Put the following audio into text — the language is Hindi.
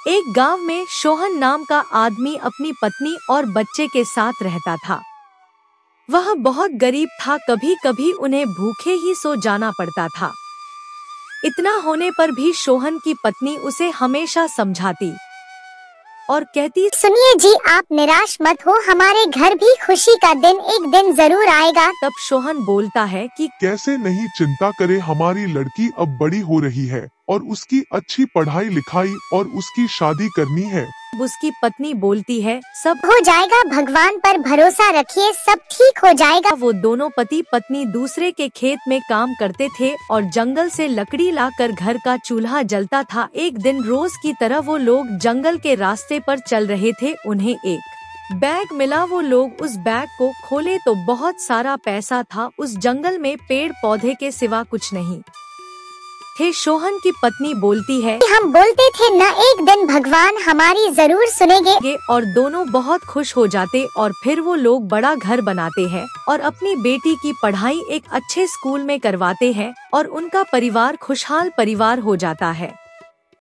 एक गांव में सोहन नाम का आदमी अपनी पत्नी और बच्चे के साथ रहता था। वह बहुत गरीब था, कभी कभी उन्हें भूखे ही सो जाना पड़ता था। इतना होने पर भी सोहन की पत्नी उसे हमेशा समझाती और कहती, सुनिए जी, आप निराश मत हो, हमारे घर भी खुशी का दिन एक दिन जरूर आएगा। तब सोहन बोलता है कि कैसे नहीं, चिंता करे, हमारी लड़की अब बड़ी हो रही है और उसकी अच्छी पढ़ाई लिखाई और उसकी शादी करनी है। उसकी पत्नी बोलती है, सब हो जाएगा, भगवान पर भरोसा रखिए, सब ठीक हो जाएगा। वो दोनों पति पत्नी दूसरे के खेत में काम करते थे और जंगल से लकड़ी लाकर घर का चूल्हा जलता था। एक दिन रोज की तरह वो लोग जंगल के रास्ते पर चल रहे थे। उन्हें एक बैग मिला। वो लोग उस बैग को खोले तो बहुत सारा पैसा था। उस जंगल में पेड़ पौधे के सिवा कुछ नहीं थे। सोहन की पत्नी बोलती है, हम बोलते थे न, एक दिन भगवान हमारी जरूर सुनेंगे। और दोनों बहुत खुश हो जाते और फिर वो लोग बड़ा घर बनाते हैं और अपनी बेटी की पढ़ाई एक अच्छे स्कूल में करवाते हैं और उनका परिवार खुशहाल परिवार हो जाता है।